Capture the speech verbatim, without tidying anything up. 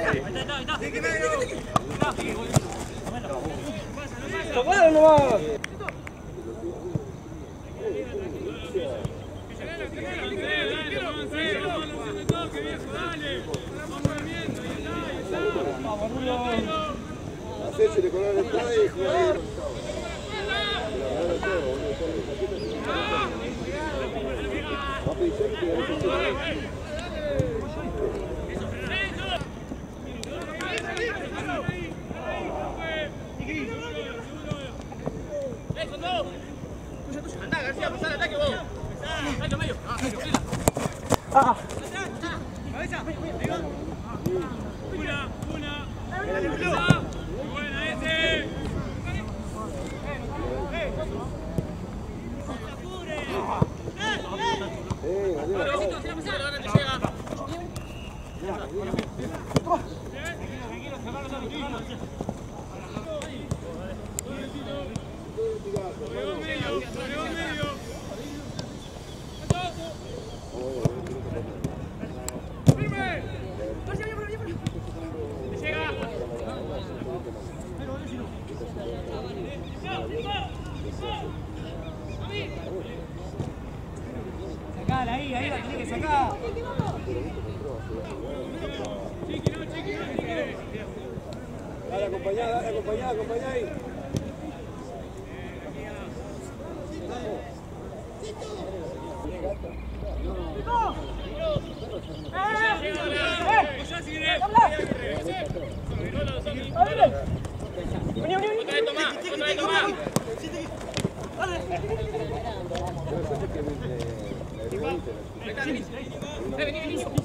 ¡Tomalo nomás! Hacésele con el entrada y jugar. Anda, García, pasá al ataque vos. Medio, medio. Ah. Cabeza. Una, una. Buena ese. Sacala ahí, ahí la tenés que sacar. Dale, acompañá, dale, acompañá, acompañá ahí. Vení, vení, vení.